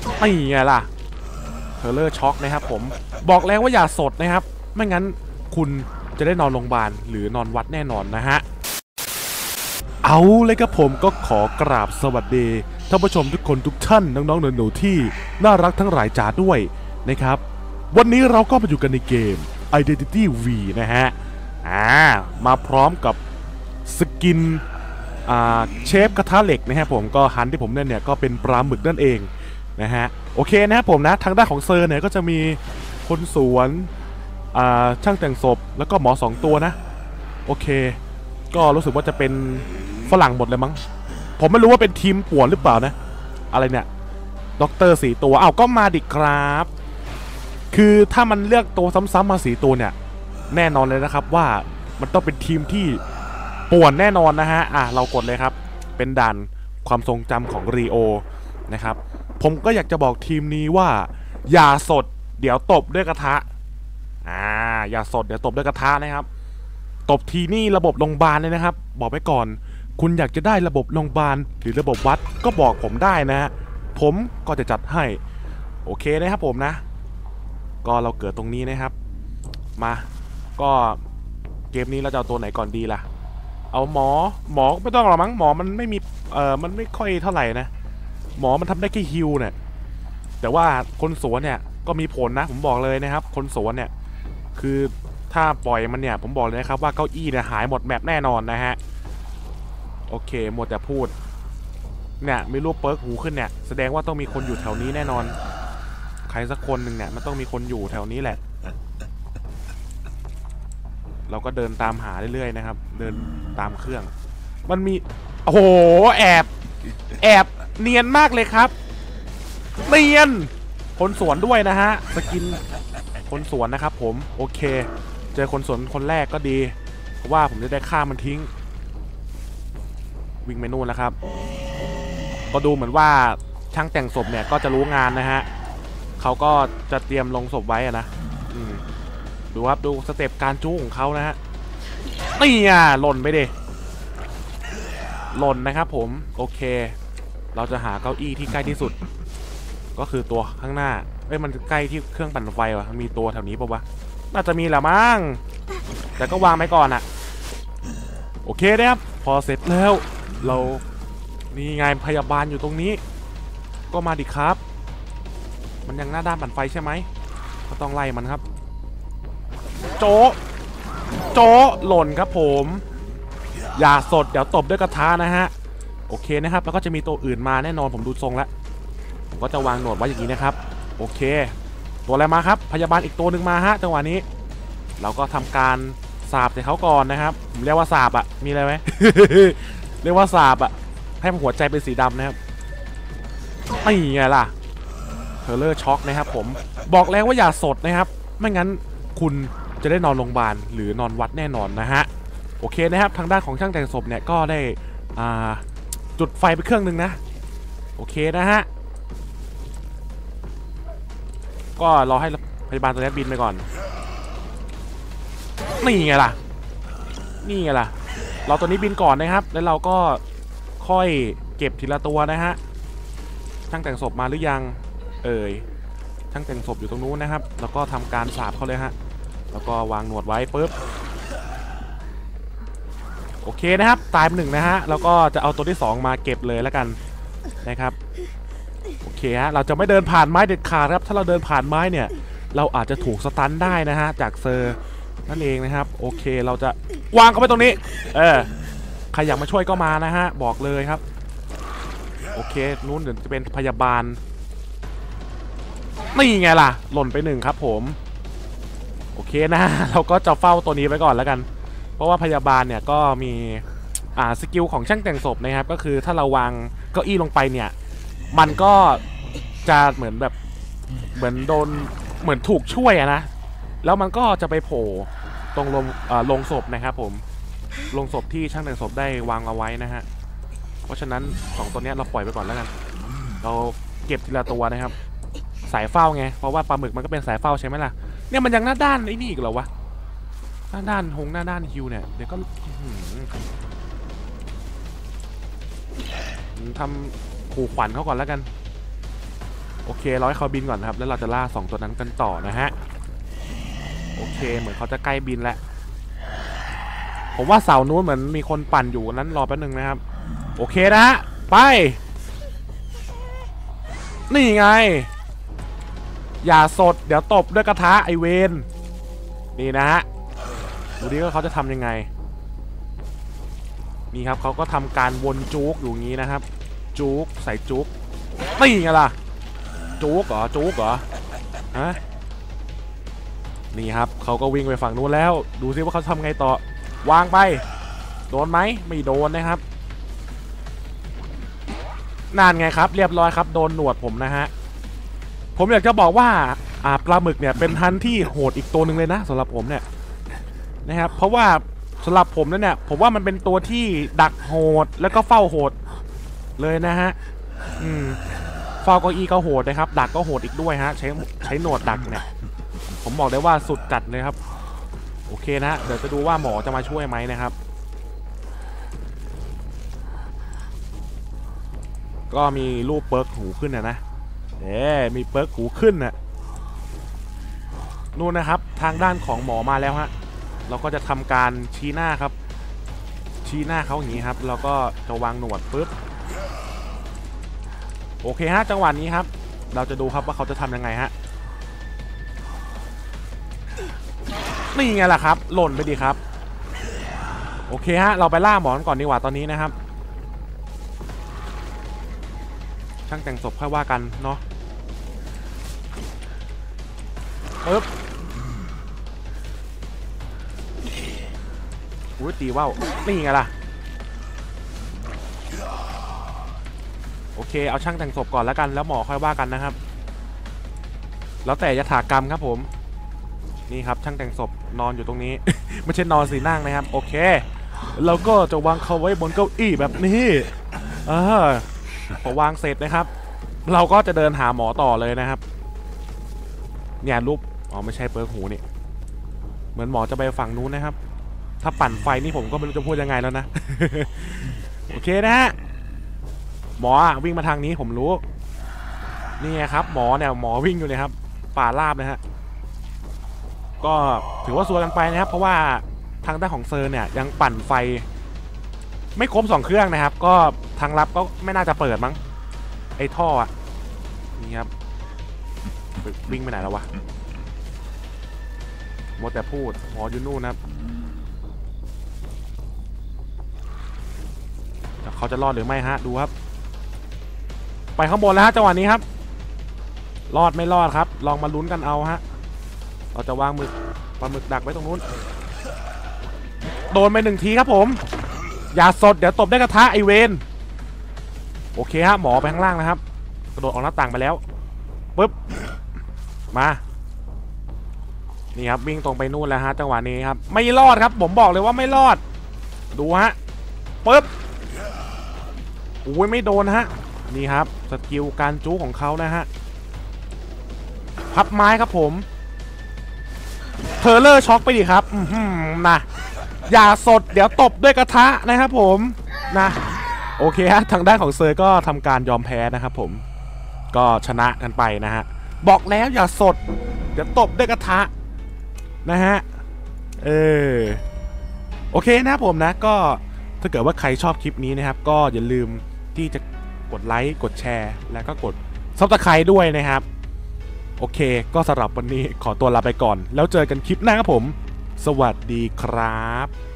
ไม่ไงล่ะเทเลอร์ช็อกนะครับผมบอกแล้วว่าอย่าสดนะครับไม่งั้นคุณจะได้นอนโรงพยาบาลหรือนอนวัดแน่นอนนะฮะเอาเลยครับผมก็ขอกราบสวัสดีท่านผู้ชมทุกคนทุกท่านน้องๆหนูๆที่น่ารักทั้งหลายจ๋าด้วยนะครับวันนี้เราก็มาอยู่กันในเกม Identity V นะฮะมาพร้อมกับสกินเชฟกระทะเหล็กนะฮะผมก็ฮันที่ผมเล่นเนี่ยก็เป็นปลาหมึกนั่นเองนะฮะโอเคนะครับผมนะทางด้านของเซอร์เนี่ยก็จะมีคนสวนช่างแต่งศพแล้วก็หมอ2ตัวนะโอเคก็รู้สึกว่าจะเป็นฝรั่งหมดเลยมั้งผมไม่รู้ว่าเป็นทีมป่วนหรือเปล่านะอะไรเนี่ยด็อกเตอร์4ตัวก็มาดิครับคือถ้ามันเลือกตัวซ้ำๆมา4ตัวเนี่ยแน่นอนเลยนะครับว่ามันต้องเป็นทีมที่ป่วนแน่นอนนะฮะเรากดเลยครับเป็นด่านความทรงจำของรีโอนะครับผมก็อยากจะบอกทีมนี้ว่าอย่าสดเดี๋ยวตบด้วยกระทะอย่าสดเดี๋ยวตบด้วยกระทะนะครับตบทีนี่ระบบโรงพยาบาลเลยนะครับบอกไว้ก่อนคุณอยากจะได้ระบบโรงพยาบาลหรือระบบวัดก็บอกผมได้นะฮะผมก็จะจัดให้โอเคนะครับผมนะก็เราเกิดตรงนี้นะครับมาก็เกมนี้เราจะเอาตัวไหนก่อนดีล่ะเอาหมอไม่ต้องหรอกมั้งหมอมันไม่มีมันไม่ค่อยเท่าไหร่นะหมอมันทำได้แค่ฮิลเนี่ยแต่ว่าคนสวนเนี่ยก็มีผลนะผมบอกเลยนะครับคนสวนเนี่ยคือถ้าปล่อยมันเนี่ยผมบอกเลยนะครับว่าเก้าอี้เนี่ยหายหมดแมปแน่นอนนะฮะโอเคหมดแต่พูดเนี่ยมีรูปเปิร์กหูขึ้นเนี่ยแสดงว่าต้องมีคนอยู่แถวนี้แน่นอนใครสักคนหนึ่งเนี่ยมันต้องมีคนอยู่แถวนี้แหละเราก็เดินตามหาเรื่อยๆนะครับเดินตามเครื่องมันมีโอ้โหแอบเนียนมากเลยครับเนียนคนสวนด้วยนะฮะสกินคนสวนนะครับผมโอเคเจอคนสวนคนแรกก็ดีเพราะว่าผมจะได้ฆ่ามันทิ้งวิ่งไปนู่นแล้วครับก็ดูเหมือนว่าช่างแต่งศพเนี่ยก็จะรู้งานนะฮะเขาก็จะเตรียมลงศพไว้นะดูครับดูสเต็ปการจู้ของเขานะฮะนี่หล่นไปดิหล่นนะครับผมโอเคเราจะหาเก้าอี้ที่ใกล้ที่สุดก็คือตัวข้างหน้ามันใกล้ที่เครื่องปั่นไฟวะมีตัวแถวนี้ปะวะน่าจะมีแหละมั้งแต่ก็วางไปก่อนโอเคนะครับพอเสร็จแล้วเรานี่ไงพยาบาลอยู่ตรงนี้ก็มาดิครับมันยังหน้าด้านปั่นไฟใช่ไหมก็ต้องไล่มันครับโจ๊หล่นครับผมอย่าสดเดี๋ยวตบด้วยกระทะนะฮะโอเคนะครับแล้วก็จะมีตัวอื่นมาแน่นอนผมดูทรงแล้วผมก็จะวางหนวดไว้อย่างนี้นะครับโอเคตัวอะไรมาครับพยาบาลอีกตัวหนึ่งมาฮะจังหวะนี้เราก็ทำการสาบใส่เขาก่อนนะครับผมเรียกว่าสาบมีอะไรไหม เรียกว่าสาบให้หัวใจเป็นสีดำนะครับไม่ไงล่ะเทเลอร์ช็อกนะครับผมบอกแล้วว่าอย่าสดนะครับไม่งั้นคุณจะได้นอนโรงพยาบาลหรือนอนวัดแน่นอนนะฮะโอเคนะครับทางด้านของช่างแต่งศพเนี่ยก็ได้จุดไฟไปเครื่องหนึ่งนะโอเคนะฮะก็รอให้พยาบาลตัวนี้บินไปก่อนนี่ไงล่ะเราตัวนี้บินก่อนนะครับแล้วเราก็ค่อยเก็บทีละตัวนะฮะช่างแต่งศพมาหรือยังช่างแต่งศพอยู่ตรงนู้นนะครับแล้วก็ทำการสาบเขาเลยฮะแล้วก็วางหนวดไว้ปุ๊บโอเคนะครับตายไป1นะฮะแล้วก็จะเอาตัวที่2มาเก็บเลยแล้วกันนะครับโอเคฮะเราจะไม่เดินผ่านไม้เด็ดขาดครับถ้าเราเดินผ่านไม้เนี่ยเราอาจจะถูกสตันได้นะฮะจากเซอร์นั่นเองนะครับโอเคเราจะวางเขาไปตรงนี้ใครอยากมาช่วยก็มานะฮะบอกเลยครับโอเคนู้นเดี๋ยวจะเป็นพยาบาลนี่ไงล่ะหล่นไป1ครับผมโอเคนะเราก็จะเฝ้าตัวนี้ไว้ก่อนแล้วกันเพราะว่าพยาบาลเนี่ยก็มีสกิลของช่างแต่งศพนะครับก็คือถ้าเราวางเก้าอี้ลงไปเนี่ยมันก็จะเหมือนแบบเหมือนโดนเหมือนถูกช่วยนะแล้วมันก็จะไปโผล่ตรงลงศพนะครับผมลงศพที่ช่างแต่งศพได้วางเอาไว้นะฮะเพราะฉะนั้น2ตัวนี้เราปล่อยไปก่อนแล้วกันเราเก็บทีละตัวนะครับสายเฝ้าไงเพราะว่าปลาหมึกมันก็เป็นสายเฝ้าใช่ไหมล่ะเนี่ยมันยังหน้าด้านไอ้นี่อีกเหรอวะหน้าด้านฮิวเนี่ยเดี๋ยวก็ทำขู่ขวัญเขาก่อนแล้วกันโอเคร้อยเขาบินก่อนนะครับแล้วเราจะล่า2ตัวนั้นกันต่อนะฮะโอเคเหมือนเขาจะใกล้บินแล้วผมว่าเสานู้นเหมือนมีคนปั่นอยู่นั้นรอแป๊บนึงนะครับโอเคนะฮะไปนี่ไงอย่าสดเดี๋ยวตบด้วยกระทะไอเวนนี่นะฮะดูดิว่าเขาจะทำยังไงนี่ครับเขาก็ทำการวนจุกอยู่อย่างนี้นะครับจุกใส่จุกนี่ไงล่ะจุกเหรอจุกเหรอฮะนี่ครับเขาก็วิ่งไปฝั่งนู้นแล้วดูซิว่าเขาทำไงต่อวางไปโดนไหมไม่โดนนะครับนั่นไงครับเรียบร้อยครับโดนหนวดผมนะฮะผมอยากจะบอกว่าปลาหมึกเนี่ยเป็นฮันที่โหดอีกตัวหนึ่งเลยนะสำหรับผมเนี่ยนะครับเพราะว่าสำหรับผมนั่นเนี่ยผมว่ามันเป็นตัวที่ดักโหดแล้วก็เฝ้าโหดเลยนะฮะเฝ้าเก้าอี้ก็โหดนะครับดักก็โหดอีกด้วยฮะใช้หนวดดักเนี่ยผมบอกได้ว่าสุดจัดเลยครับโอเคนะเดี๋ยวจะดูว่าหมอจะมาช่วยไหมนะครับก็มีรูปเปิร์กหูขึ้นนะมีเปิร์กหูขึ้นนะนู่นนะครับทางด้านของหมอมาแล้วฮะเราก็จะทำการชี้หน้าครับชี้หน้าเขาอย่างนี้ครับแล้วก็จะวางหนวดปุ๊บโอเคฮะจังหวะนี้ครับเราจะดูครับว่าเขาจะทำยังไงฮะนี่ไงล่ะครับหล่นไปดีครับโอเคฮะเราไปล่าหมอนก่อนดีกว่าตอนนี้นะครับช่างแต่งศพค่อยว่ากันเนาะปึ๊บอุ้ยตีว่าวนี่ไงล่ะโอเคเอาช่างแต่งศพก่อนแล้วกันแล้วหมอค่อยว่ากันนะครับแล้วแต่ยถากรรมครับผมนี่ครับช่างแต่งศพนอนอยู่ตรงนี้ ไม่ใช่นอนสีนั่งนะครับโอเคเราก็จะวางเขาไว้บนเก้าอี้แบบนี้พอวางเสร็จนะครับเราก็จะเดินหาหมอต่อเลยนะครับเนี่ยรูปไม่ใช่เปิร์กหูนี่เหมือนหมอจะไปฝั่งนู้นนะครับถ้าปั่นไฟนี่ผมก็ไม่รู้จะพูดยังไงแล้วนะ โอเคนะฮะหมอวิ่งมาทางนี้ผมรู้นี่ครับหมอเนี่ยหมอวิ่งอยู่เลยครับป่าราบนะฮะก็ถือว่าซวยกันไปนะครับเพราะว่าทางด้านของเซอร์เนี่ยยังปั่นไฟไม่ครบ2เครื่องนะครับก็ทางลับก็ไม่น่าจะเปิดมั้งไอ้ท่อนี่ครับวิ่งไปไหนแล้ววะหมดแต่พูดหมออยู่นู่นนะครับเขาจะรอดหรือไม่ฮะดูครับไปข้างบนแล้วฮะจังหวะนี้ครับรอดไม่รอดครับลองมาลุ้นกันเอาฮะเราจะวางปลาหมึกดักไว้ตรงนู้นโดนไป1 ทีครับผมอย่าสดเดี๋ยวตบได้กระทะไอเวนโอเคฮะหมอไปข้างล่างนะครับกระโดดออกหน้าต่างไปแล้วปึ๊บมานี่ครับวิ่งตรงไปนู่นแล้วฮะจังหวะนี้ครับไม่รอดครับผมบอกเลยว่าไม่รอดดูฮะปึ๊บโอ้ยไม่โดนฮะนี่ครับสกิลการจู๊ของเขานะฮะพับไม้ครับผมเทเลอร์ช็อกไปดิครับนะอย่าสดเดี๋ยวตบด้วยกระทะนะครับผมนะโอเคฮะทางด้านของเซอร์ก็ทำการยอมแพ้นะครับผมก็ชนะกันไปนะฮะบอกแล้วอย่าสดเดี๋ยวตบด้วยกระทะนะฮะโอเคนะครับผมนะก็ถ้าเกิดว่าใครชอบคลิปนี้นะครับก็อย่าลืมที่จะกดไลค์กดแชร์แล้วก็กดซับสไครบ์ด้วยนะครับโอเคก็สำหรับวันนี้ขอตัวลาไปก่อนแล้วเจอกันคลิปหน้าครับผมสวัสดีครับ